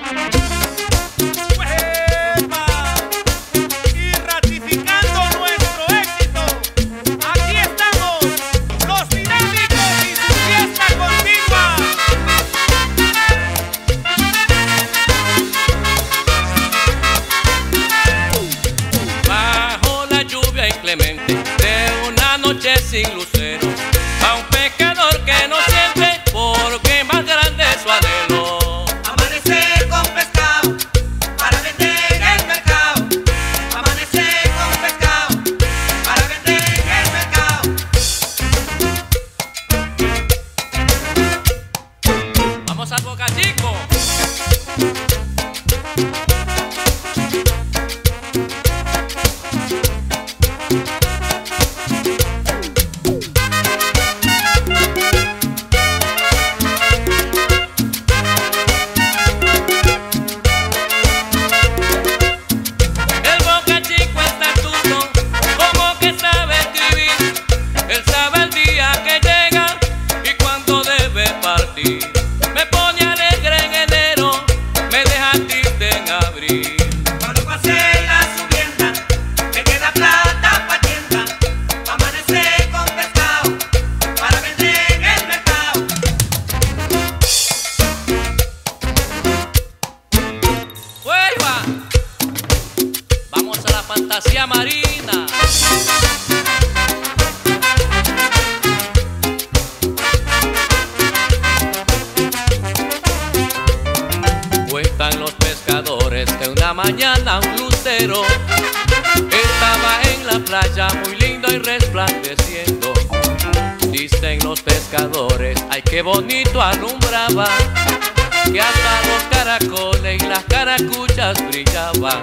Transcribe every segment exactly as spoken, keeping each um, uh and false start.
De una noche sin lucero, a un pescador que no siente porque más grande es su anhelo. Amanecer con pescado para vender en el mercado. Amanecer con pescado para vender en el mercado. Vamos a Boca Chico. Me pone alegre en enero, me deja triste en abril. Cuando pasé la subienda, me queda plata pa' tienda. Amanecer con pescado para vender en el mercado. ¡Vuelva! Vamos a la fantasía marina. Cuentan los pescadores que una mañana un lucero estaba en la playa muy lindo y resplandeciendo. Dicen los pescadores, ay qué bonito alumbraba, que hasta los caracoles y las caracuchas brillaban.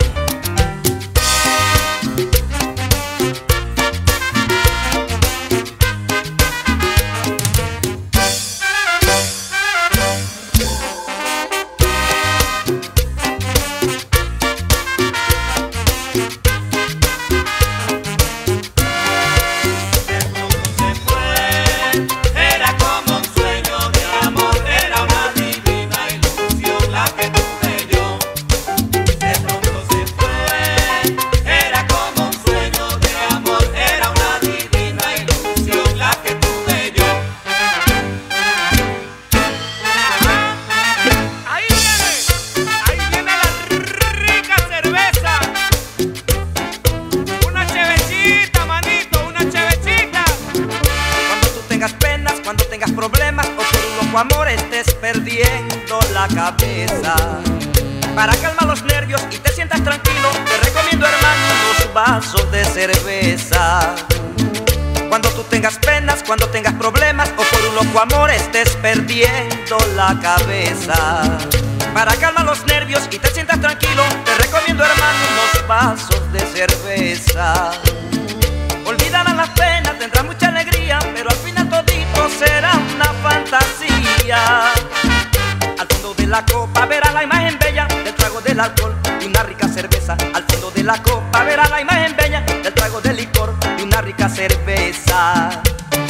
Cuando tengas problemas o por un loco amor estés perdiendo la cabeza, para calmar los nervios y te sientas tranquilo, te recomiendo, hermano, unos vasos de cerveza. Cuando tú tengas penas, cuando tengas problemas o por un loco amor estés perdiendo la cabeza, para calmar los nervios y te sientas tranquilo, te recomiendo, hermano, unos vasos de cerveza. Olvidarás las penas, tendrás mucha alegría, pero al final todito será una fantasía. Al fondo de la copa verás la imagen bella del trago del alcohol y una rica cerveza. Al fondo de la copa verás la imagen bella del trago del licor y una rica cerveza.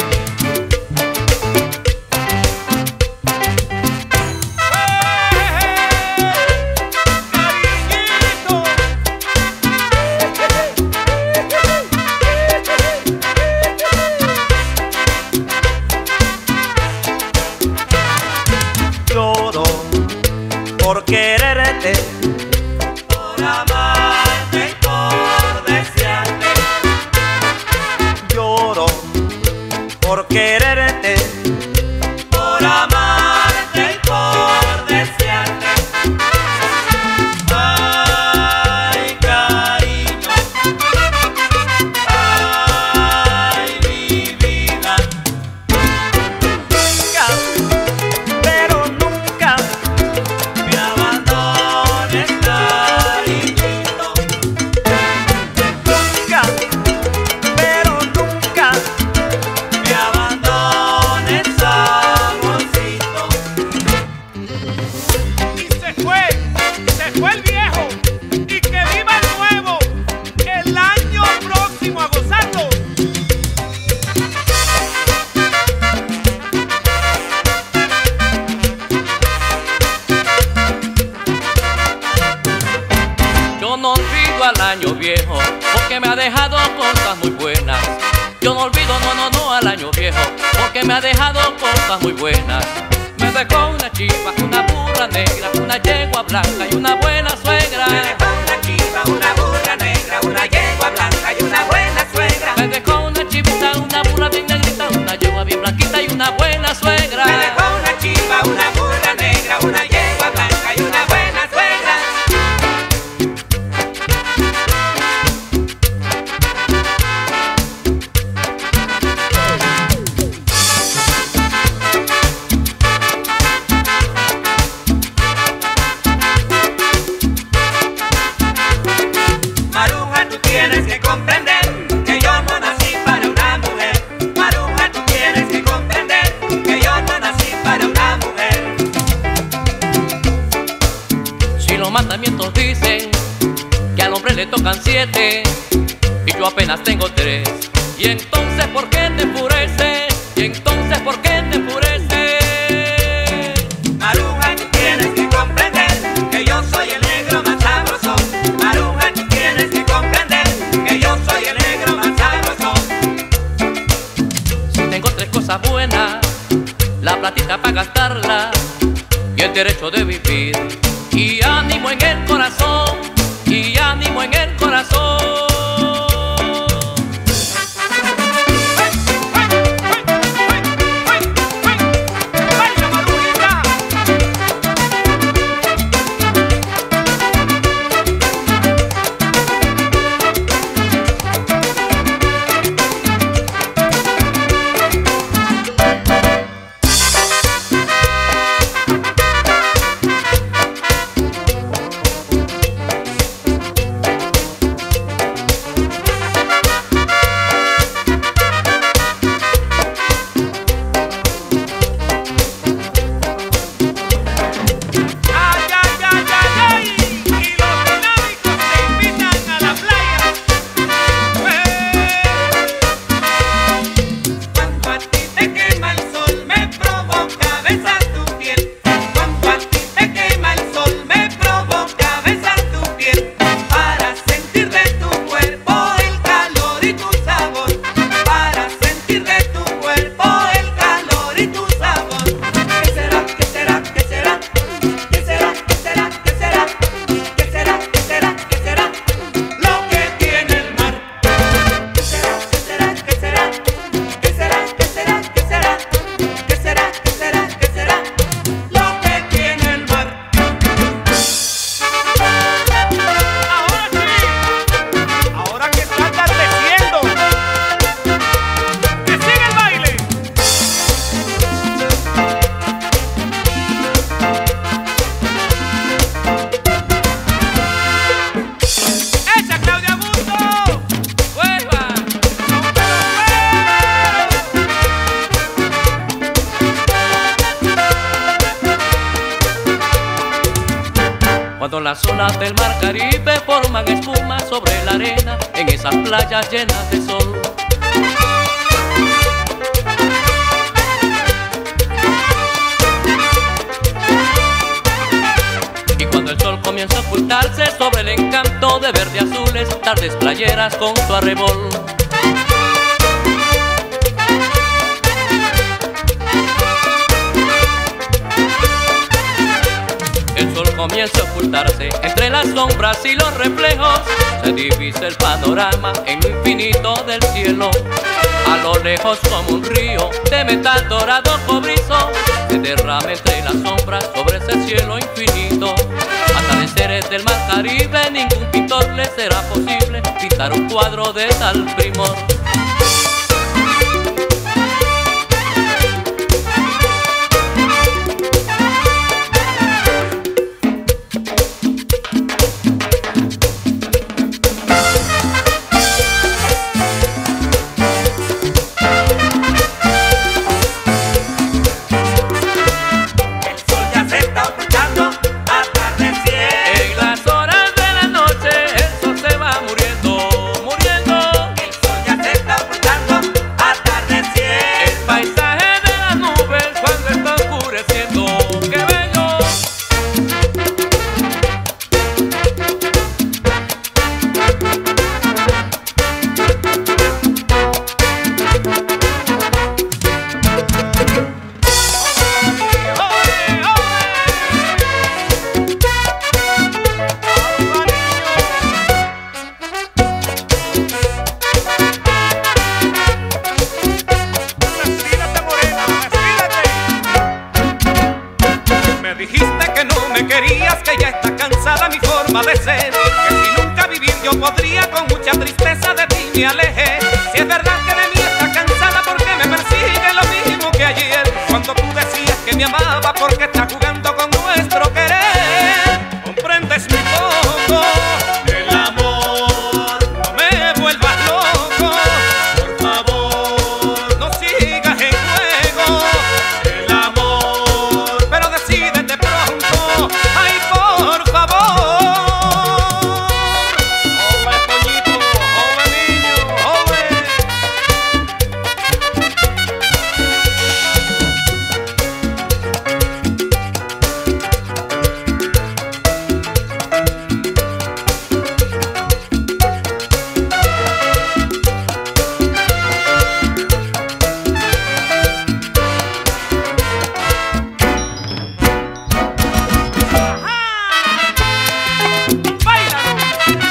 Lloro por quererte, por amarte y por desearte. Lloro por quererte, por amarte y por desearte. Ay, cariño, ay, mi vida. nunca, pero nunca Me abandones, cariñito. Nunca, pero nunca Me abandones, amorcito. Y se fue, se fue el viejo, y que viva el nuevo, el año próximo a gozarlo. olvido al año viejo, porque me ha dejado cosas muy buenas. Yo no olvido, no, no, no al año viejo, porque me ha dejado cosas muy buenas. Me dejó una chiva, una burra negra, una yegua blanca y una buena suegra. Me dejó una chiva, una burra negra, una yegua blanca y una buena suegra. Me dejó una chivita, una burra bien negrita, una yegua bien blanquita y una buena suegra. Me dejó una chiva, una burra negra, una yegua blanca y una buena suegra. Maruja, tú tienes que comprender que yo no nací para una mujer. Maruja, tú tienes que comprender que yo no nací para una mujer. Si los mandamientos dicen que al hombre le tocan siete y yo apenas tengo tres, y entonces ¿por qué te enfureces? Y entonces ¿por qué te enfureces? Maruja, tú tienes que comprender que yo soy el negro más sabroso. Maruja, tú tienes que comprender que yo soy el negro más sabroso. Si tengo tres cosas buenas, la platita para gastarla y el derecho de vivir, y ánimo en el corazón, y ánimo en el corazón. ¡Baila, Marujita! ¡Ay, ay, ay, ay, ay! Y los dinámicos te invitan a la playa. Cuando a ti te quema el sol me provoca besar tu piel. Cuando a ti te quema el sol me provoca besar tu piel. Para sentir de tu cuerpo el calor y tu sabor. Para sentir de tu cuerpo el calor y tu sabor. ¿Qué será? ¿Qué será? ¿Qué será? ¿Qué será? ¿Qué será? ¿Qué será? ¿Qué será? ¿Qué será? ¿Qué será? Lo que tiene el mar. ¿Qué será? ¿Qué será? ¿Qué será? ¿Qué será? ¿Qué será? ¿Qué será? ¿Qué será? ¿Qué será? ¿Qué será? Lo que tiene el mar. Ahora sí, ahora que está atardeciendo, que siga el baile. ¡Echa, Claudia Augusto! ¡Vuelva! Cuando las olas del mar Caribe forman espuma sobre la arena en esas playas llenas de sol. Y cuando el sol comienza a ocultarse sobre el encanto de verde azules, tardes playeras con su arrebol. El sol comienza a ocultarse entre las sombras y los reflejos. Se divisa el panorama en lo infinito del cielo. A lo lejos como un río de metal dorado cobrizo se derrama entre las sombras sobre ese cielo infinito. Atardeceres del mar Caribe, ningún pintor le será posible pintar un cuadro de tal primor. El sol ya se está ocultando, atardeciendo. En las horas de la noche el sol se va muriendo, muriendo. El sol ya se está Me dijiste que no me querías, que ya está cansada mi forma de ser, que si nunca vivir yo podría, con mucha tristeza de ti me alejé. Si es verdad que de mí está cansada, porque me persigue lo mismo que ayer, cuando tú decías que me amaba, porque está jugando con nuestro querer. Comprendes mi poco, El amor, no me vuelvas loco, por favor. no sigas en juego, El amor, pero decídete pronto, ay por favor. Ole, Toñito, ole, niño, ole. ¡Báilalo!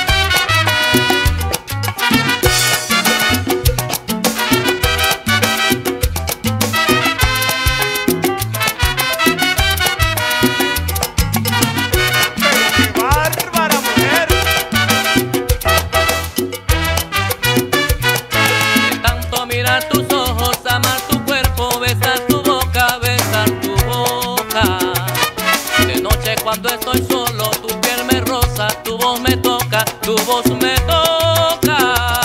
¡Qué bárbara mujer! De tanto mirar tus ojos, amar tu cuerpo, besar tu boca, besar tu boca. De noche cuando estoy solo, tu piel me roza, tu voz me toca, tu voz me toca.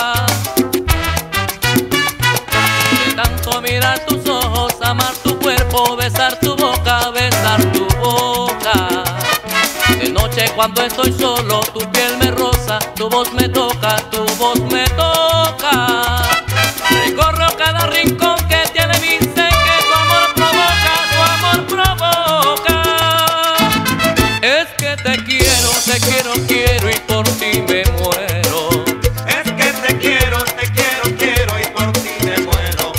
De tanto mirar tus ojos, amar tu cuerpo, besar tu boca, besar tu boca. De noche cuando estoy solo, tu piel me roza, tu voz me toca, tu voz me toca. Recorro cada rincón que tiene mi ser, que tu amor provoca, tu amor provoca. Es que te quiero, te quiero, quiero y por ti me muero. es que te quiero, te quiero, quiero y por ti me muero.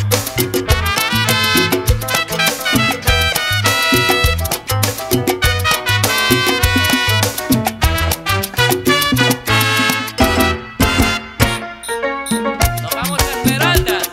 Nos vamos a Esmeraldas.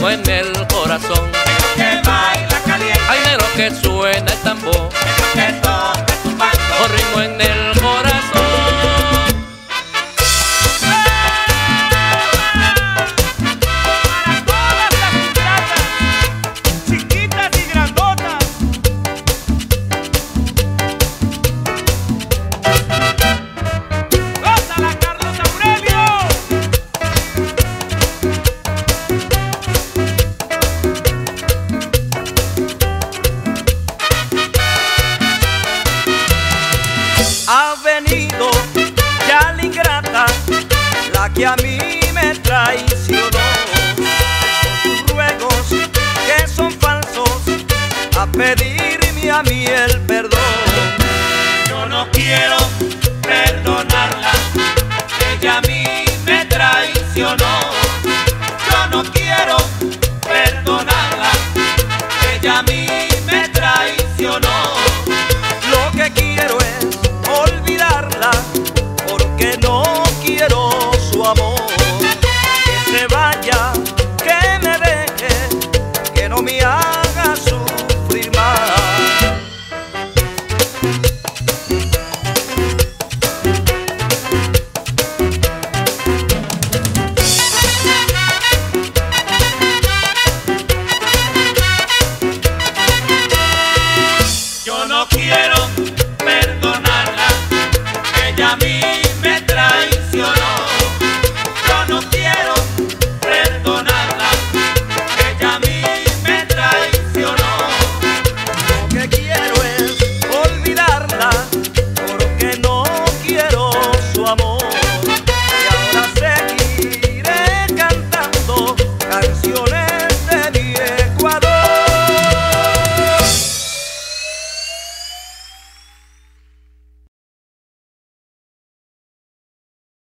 ritmo en el corazón. Negro que baila caliente, Ay, negro que suena el tambor, negro que toca tu bando. con ritmo en el corazón. Para todas las muchachas, chiquitas y grandotas. ¡Gózala, Carlos Aurelio! Ha venido ya la ingrata, la que a mí me traicionó, con sus ruegos que son falsos, a pedirme a mí el